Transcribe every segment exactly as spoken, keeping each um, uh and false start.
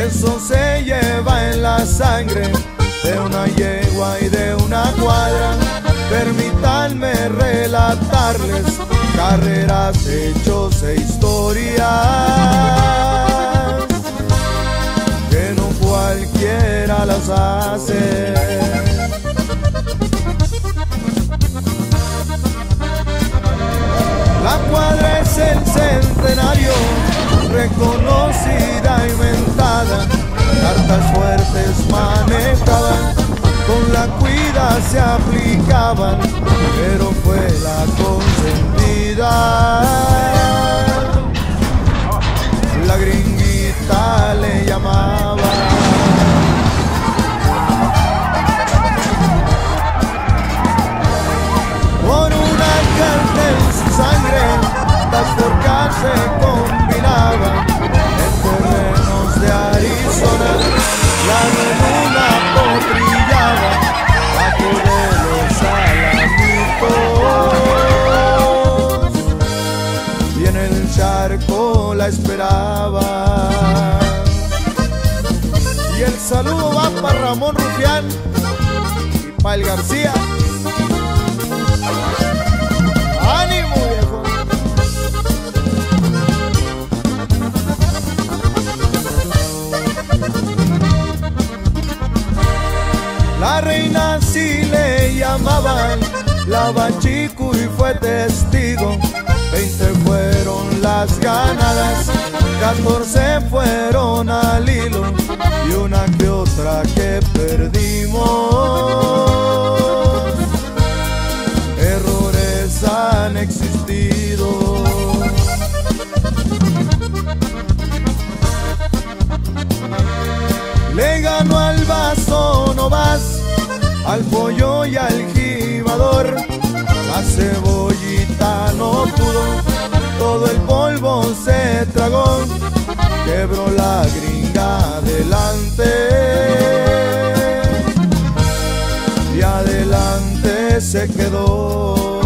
eso se lleva en la sangre de una yegua y de una cuadra. Permítanme relatarles carreras, hechos e historias que no cualquiera las hace. La cuadra es el centenario, reconocida y mentada. Cartas fuertes manejaban, con la cuida se aplicaban, pero fue la consentida. La gringuita le llamaba. Por una carta en su sangre, las forcas se combinaban. En terrenos de Arizona, la luna potrillaba bajo de los alamitos, y en el charco la esperaba. Y el saludo va para Ramón Rufián y para el García. ¡Ánimo, viejo! La reina sí le llamaban, la Bachicu y fue testigo. Veinte fueron las ganadas, catorce fueron al hilo y una que otra que perdimos. Errores han existido. Le ganó al vaso no vas, al pollo y al jibador. La cebollita no pudo, todo el polvo se tragó. Quebró la gringa adelante y adelante se quedó.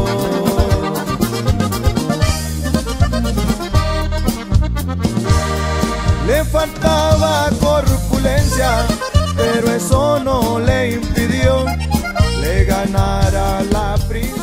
Le faltaba corpulencia, pero eso no le impidió le ganar a la princesa.